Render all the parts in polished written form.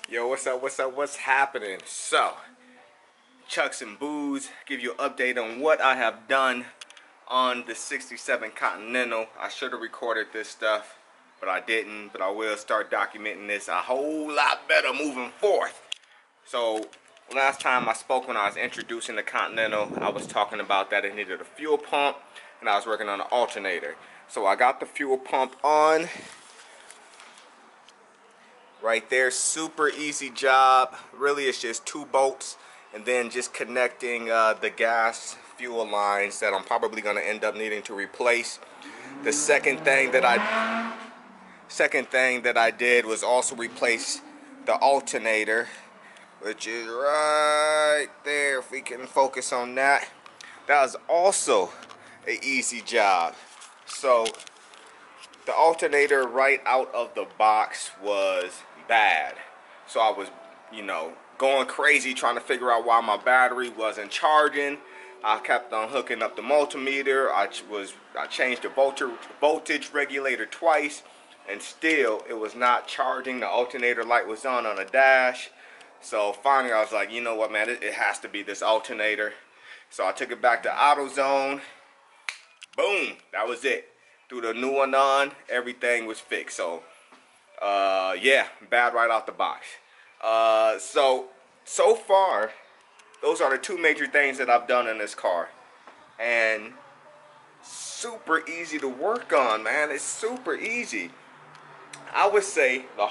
Yo, what's up, what's happening? So, Chucks and Booze, give you an update on what I have done on the 67 Continental. I should have recorded this stuff, but I didn't, but I will start documenting this a whole lot better moving forth. So, last time I spoke when I was introducing the Continental, I was talking about that it needed a fuel pump, and I was working on an alternator. So I got the fuel pump on. Right there, super easy job. Really, it's just 2 bolts and then just connecting the gas fuel lines that I'm probably going to end up needing to replace. The second thing that I did was also replace the alternator, which is right there. If we can focus on that, that was also an easy job. So the alternator right out of the box was bad. So I was, going crazy trying to figure out why my battery wasn't charging. I kept on hooking up the multimeter. I changed the voltage regulator twice, and still it was not charging. The alternator light was on the dash. So finally I was like, you know what, man, it has to be this alternator. So I took it back to AutoZone. Boom, that was it. Threw the new one on, everything was fixed. So yeah, bad right out the box. So far, those are the 2 major things that I've done in this car, and super easy to work on, man. It's super easy. I would say the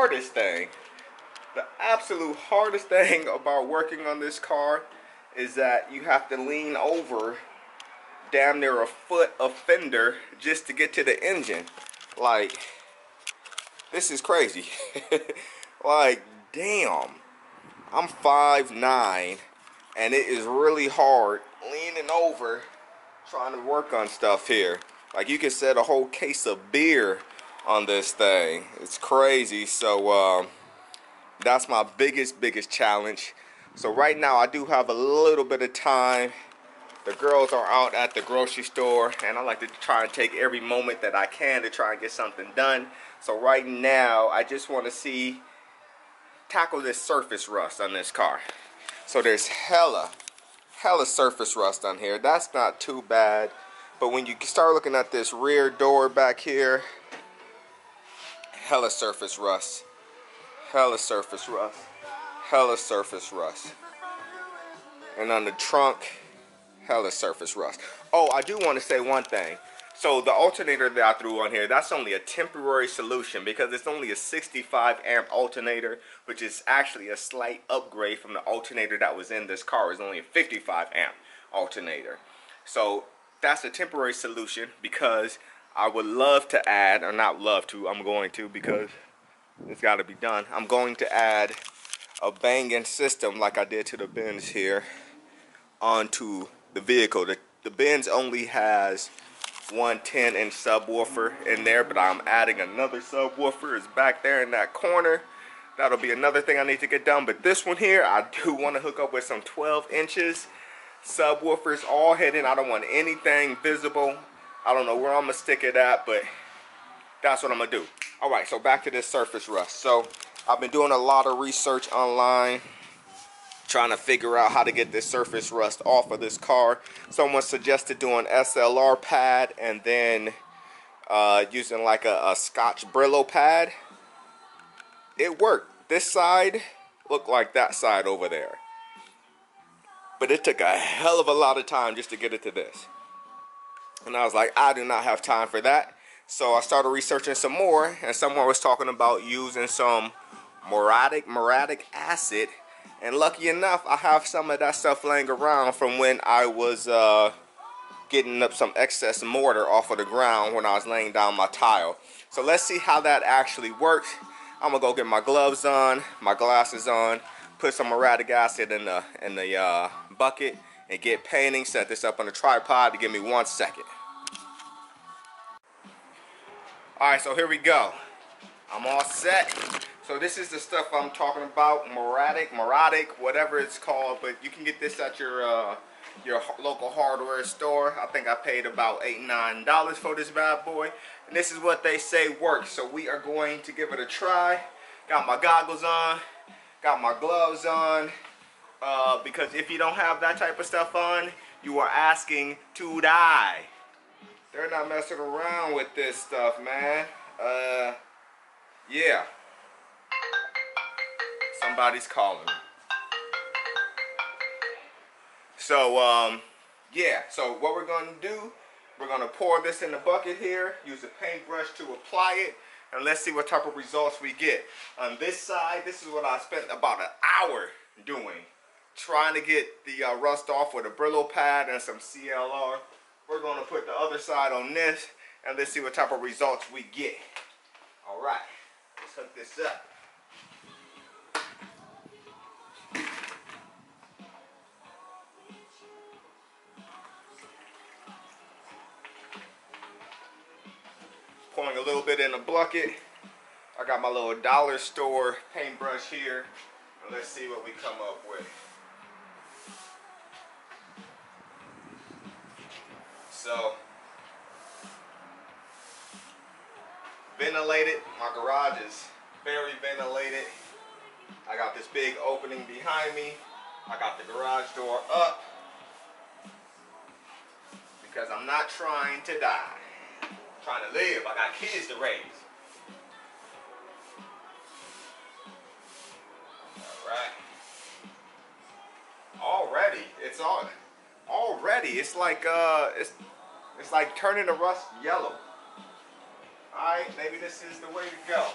absolute hardest thing about working on this car is that you have to lean over damn near a foot of fender just to get to the engine. Like, this is crazy. Like, damn. I'm 5'9", and it is really hard leaning over trying to work on stuff here. Like, you can set a whole case of beer on this thing. It's crazy. So that's my biggest challenge. So right now I do have a little bit of time. The girls are out at the grocery store, and I like to try and take every moment that I can to try and get something done. So right now, I just want to tackle this surface rust on this car. So there's hella surface rust on here. That's not too bad. But when you start looking at this rear door back here, hella surface rust. Hella surface rust. Hella surface rust. And on the trunk, hella surface rust. Oh, I do want to say one thing. So the alternator that I threw on here, that's only a temporary solution because it's only a 65 amp alternator, which is actually a slight upgrade from the alternator that was in this car. It's only a 55 amp alternator. So that's a temporary solution because I would love to add, or not love to, I'm going to, because it's got to be done. I'm going to add a banging system like I did to the Benz here onto the vehicle. The Benz only has one 10-inch subwoofer in there, but I'm adding another subwoofer. It's back there in that corner. That'll be another thing I need to get done. But this one here, I do want to hook up with some 12 inches subwoofers all hidden. I don't want anything visible. I don't know where I'm gonna stick it at, but that's what I'm gonna do. All right, so back to this surface rust. So I've been doing a lot of research online, trying to figure out how to get this surface rust off of this car. Someone suggested doing CLR pad and then using like a Scotch Brillo pad. It worked. This side looked like that side over there. But it took a hell of a lot of time just to get it to this. And I was like, I do not have time for that. So I started researching some more, and someone was talking about using some Muriatic acid. And lucky enough, I have some of that stuff laying around from when I was getting up some excess mortar off of the ground when I was laying down my tile. So let's see how that actually works. I'm gonna go get my gloves on, my glasses on, put some Muriatic acid in the bucket, and get painting. Set this up on a tripod to give me 1 second. All right, so here we go. I'm all set. So this is the stuff I'm talking about, Muriatic, whatever it's called, but you can get this at your local hardware store. I think I paid about $8, $9 for this bad boy, and this is what they say works. So we are going to give it a try. Got my goggles on, Got my gloves on. Because if you don't have that type of stuff on, you are asking to die. They're not messing around with this stuff, man. Yeah. Somebody's calling me. So, yeah. So what we're going to do, we're going to pour this in the bucket here, use a paintbrush to apply it, and let's see what type of results we get. On this side, this is what I spent about an hour doing. Trying to get the rust off with a Brillo pad and some CLR. We're going to put the other side on this, and let's see what type of results we get. All right, let's hook this up. Pouring a little bit in a bucket. I got my little dollar store paintbrush here, and let's see what we come up with. So, ventilated. My garage is very ventilated. I got this big opening behind me. I got the garage door up because I'm not trying to die. I'm trying to live. I got kids to raise. All right. Already, it's on. Already, it's like it's like turning the rust yellow. All right, maybe this is the way to go.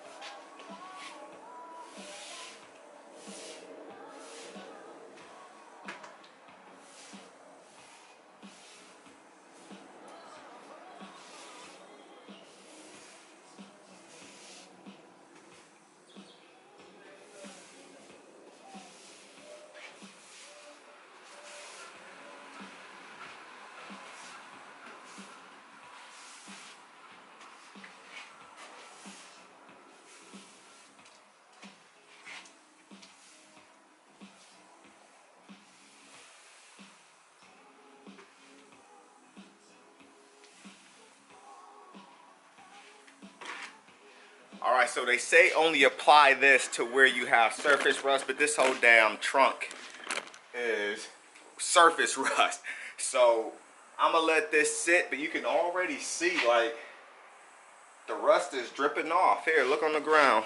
All right, so they say only apply this to where you have surface rust, but this whole damn trunk is surface rust. So I'm gonna let this sit, but you can already see like the rust is dripping off. Here, look on the ground.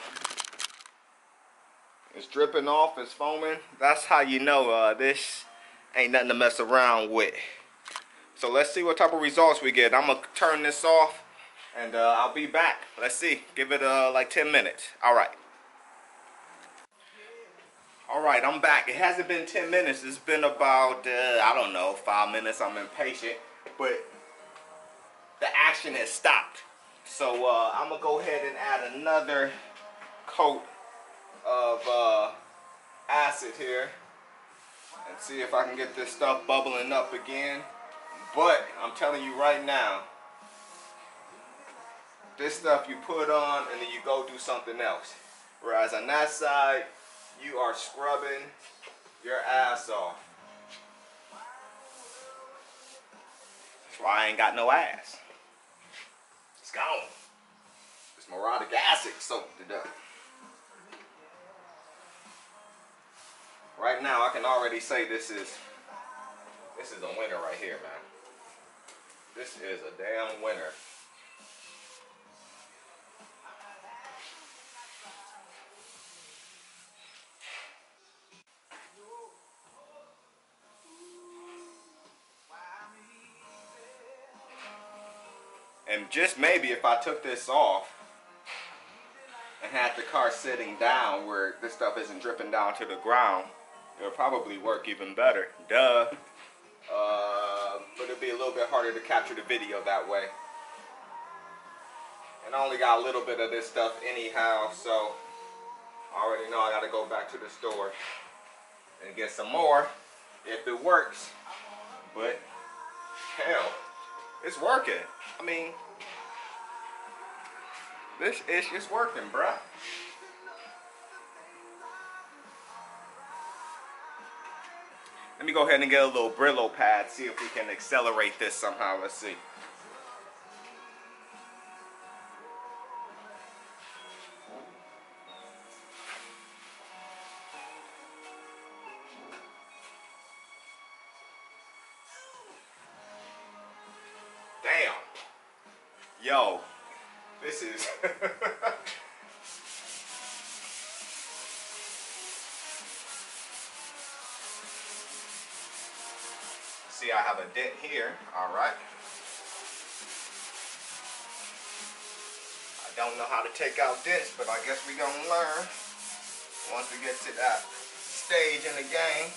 It's dripping off, it's foaming. That's how you know this ain't nothing to mess around with. So let's see what type of results we get. I'm gonna turn this off and I'll be back. Let's see, give it like 10 minutes. All right. All right, I'm back. It hasn't been 10 minutes. It's been about, I don't know, 5 minutes. I'm impatient, but the action has stopped. So I'm gonna go ahead and add another coat of acid here and see if I can get this stuff bubbling up again. But I'm telling you right now, this stuff you put on and then you go do something else. Whereas on that side, you are scrubbing your ass off. That's why I ain't got no ass. It's gone. This Muriatic acid soaked it up. Right now, I can already say this is a winner right here, man. This is a damn winner. And just maybe if I took this off and had the car sitting down where this stuff isn't dripping down to the ground, it would probably work even better. Duh. But it'd be a little bit harder to capture the video that way. And I only got a little bit of this stuff anyhow, so I already know I gotta go back to the store and get some more if it works. But hell, it's working. I mean, this ish is working, bruh. Let me go ahead and get a little Brillo pad, see if we can accelerate this somehow. Let's see. Yo, this is... See, I have a dent here. All right. I don't know how to take out dents, but I guess we're gonna learn once we get to that stage in the game.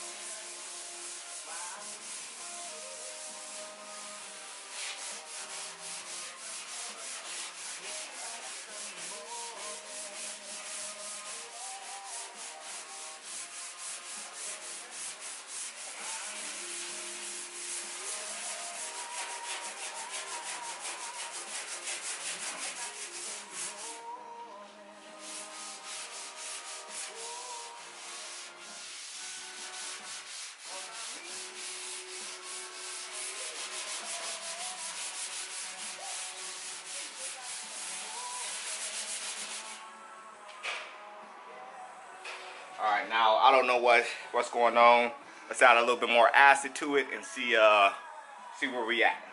All right, now I don't know what's going on. Let's add a little bit more acid to it and see where we at.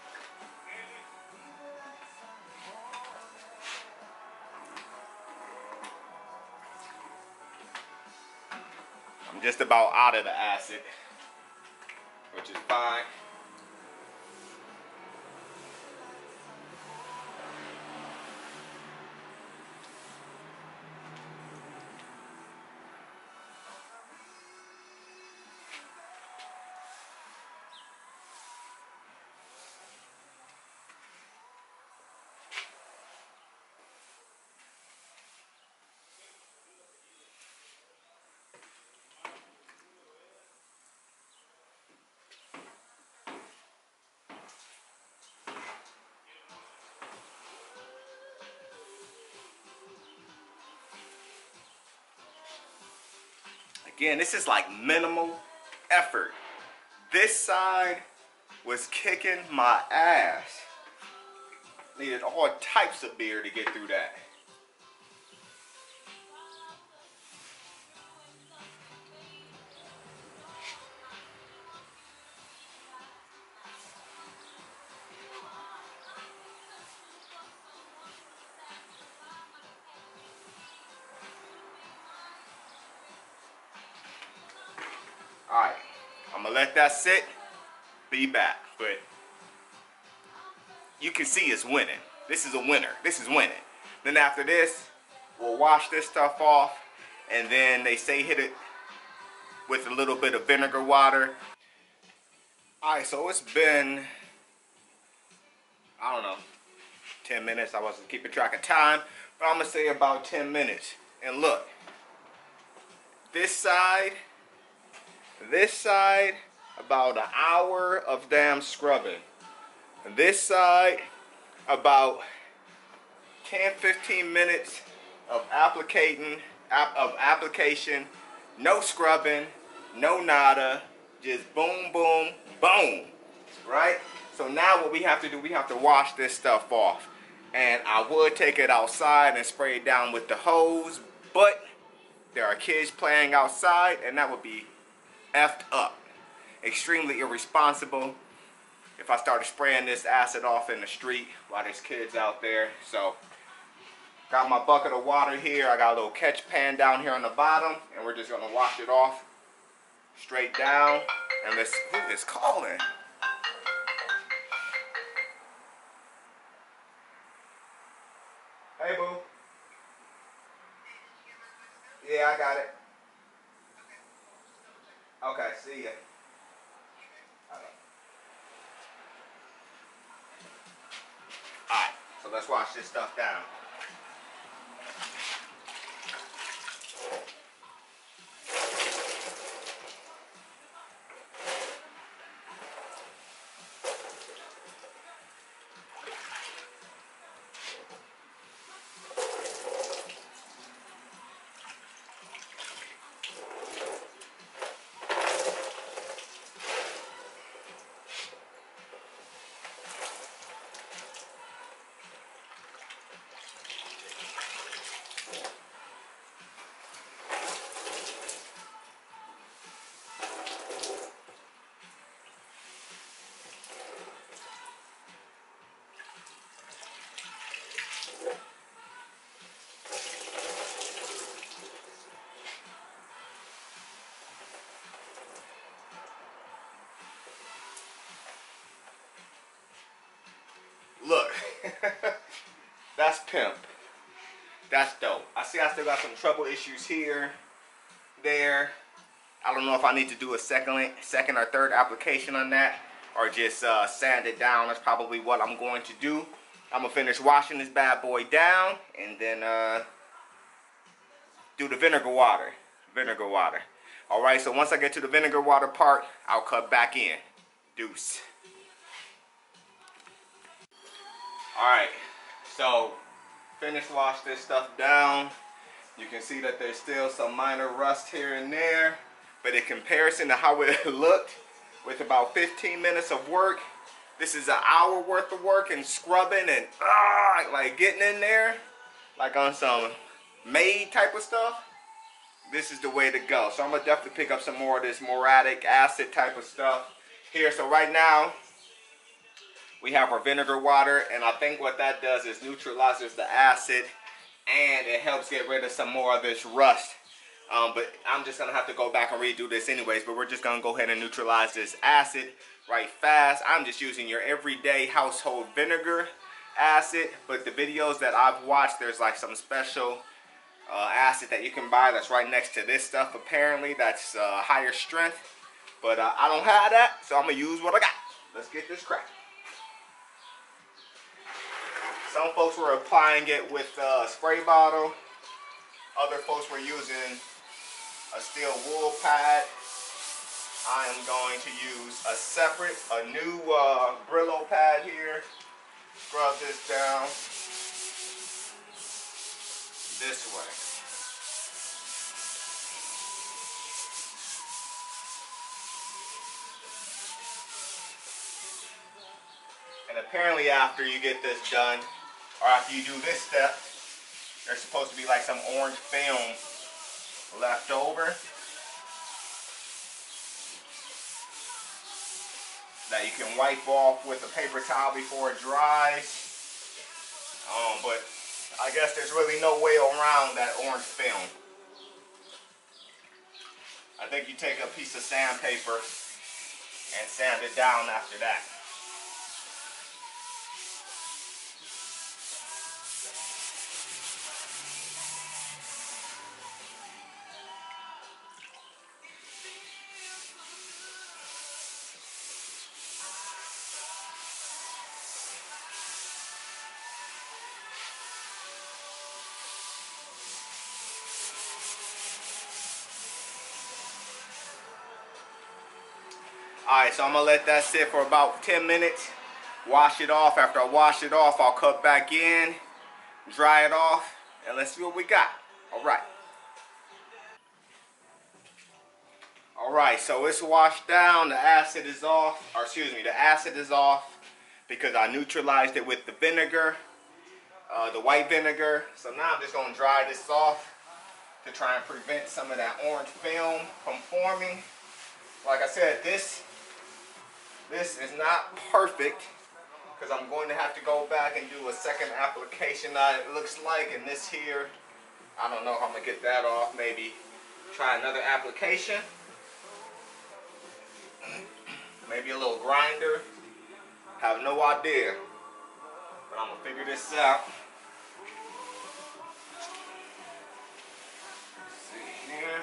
I'm just about out of the acid, which is fine. Again, this is like minimal effort. This side was kicking my ass. Needed all types of beer to get through that. Alright, I'm gonna let that sit, be back, but you can see it's winning. This is a winner. This is winning. Then after this, we'll wash this stuff off, and then they say hit it with a little bit of vinegar water. Alright, so it's been, I don't know, 10 minutes. I wasn't keeping track of time, but I'm gonna say about 10 minutes. And look, this side, about an hour of damn scrubbing. And this side, about 10-15 minutes of application, no scrubbing, no nada, just boom, boom, boom, right? So now what we have to do, we have to wash this stuff off. And I would take it outside and spray it down with the hose, but there are kids playing outside, and that would be effed up. Extremely irresponsible if I started spraying this acid off in the street while there's kids out there. So, got my bucket of water here. I got a little catch pan down here on the bottom, and we're just gonna wash it off straight down. And let's, who is calling? Hey, boo. Yeah, I got it. Okay, see ya. Alright, so let's wash this stuff down. That's pimp. That's dope. I see I still got some trouble issues here, there. I don't know if I need to do a second or third application on that, or just sand it down. That's probably what I'm going to do. I'm gonna finish washing this bad boy down, and then do the vinegar water. Vinegar water. All right. So once I get to the vinegar water part, I'll cut back in. Deuce. All right. So finish wash this stuff down. You can see that there's still some minor rust here and there, but in comparison to how it looked with about 15 minutes of work, this is an hour worth of work and scrubbing and like getting in there like on some maid type of stuff. This is the way to go. So I'm gonna definitely pick up some more of this Muriatic acid type of stuff here. So right now we have our vinegar water, and I think what that does is neutralizes the acid, and it helps get rid of some more of this rust. But I'm just gonna have to go back and redo this anyways, but we're just gonna go ahead and neutralize this acid right fast. I'm just using your everyday household vinegar acid, but the videos that I've watched, there's like some special acid that you can buy that's right next to this stuff apparently, that's higher strength, but I don't have that, so I'm gonna use what I got. Let's get this cracking. Some folks were applying it with a spray bottle. Other folks were using a steel wool pad. I am going to use a new Brillo pad here. Scrub this down this way. And apparently after you get this done, or after you do this step, there's supposed to be like some orange film left over that you can wipe off with a paper towel before it dries. But I guess there's really no way around that orange film. I think you take a piece of sandpaper and sand it down after that. Alright, so I'm going to let that sit for about 10 minutes. Wash it off. After I wash it off, I'll cut back in, dry it off, and let's see what we got. Alright. Alright, so it's washed down. The acid is off. Or excuse me, the acid is off because I neutralized it with the vinegar, the white vinegar. So now I'm just going to dry this off to try and prevent some of that orange film from forming. Like I said, this is not perfect because I'm going to have to go back and do a second application. It looks like, and this here, I don't know if I'm going to get that off. Maybe try another application. Maybe a little grinder. Have no idea. But I'm going to figure this out. Let's see here.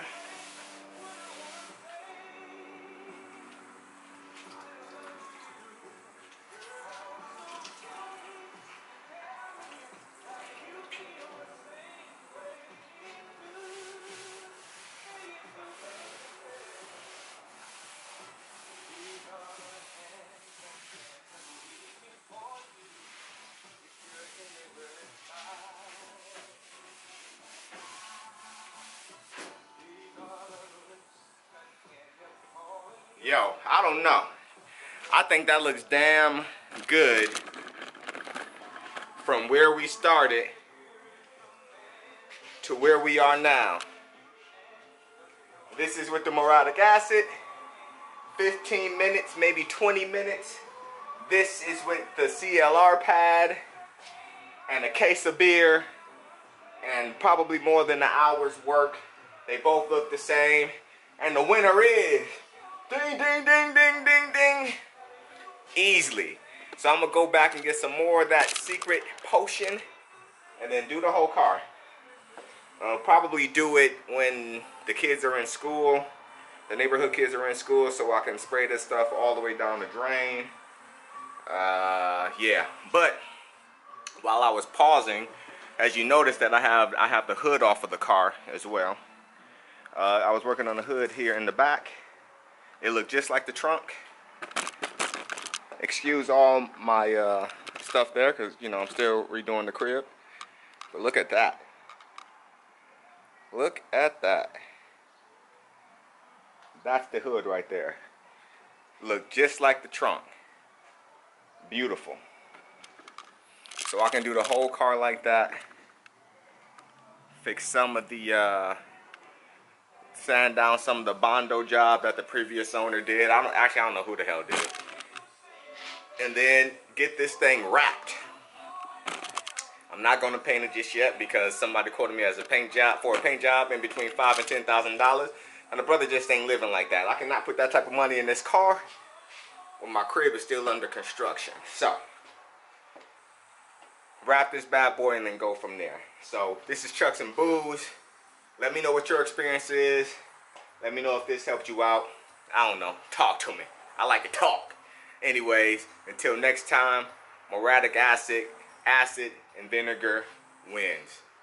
Yo, I don't know. I think that looks damn good from where we started to where we are now. This is with the Muriatic acid. 15 minutes, maybe 20 minutes. This is with the CLR pad and a case of beer and probably more than an hour's work. They both look the same. And the winner is, ding, ding, ding, ding, ding, ding, easily So I'm gonna go back and get some more of that secret potion and then do the whole car. Probably do it when the kids are in school, the neighborhood kids are in school, so I can spray this stuff all the way down the drain. Yeah, but while I was pausing, as you notice that I have the hood off of the car as well. I was working on the hood here in the back. It looked just like the trunk. Excuse all my stuff there, because you know I'm still redoing the crib. But look at that. Look at that. That's the hood right there. Look just like the trunk. Beautiful. So I can do the whole car like that. Fix some of the sand down some of the Bondo job that the previous owner did. I don't know who the hell did it. And then get this thing wrapped. I'm not gonna paint it just yet because somebody quoted me as a paint job in between $5,000 and $10,000, and the brother just ain't living like that. I cannot put that type of money in this car when my crib is still under construction. So wrap this bad boy and then go from there. So this is Chucks and Booze. Let me know what your experience is. Let me know if this helped you out. I don't know. Talk to me. I like to talk. Anyways, until next time, Muriatic acid and vinegar wins.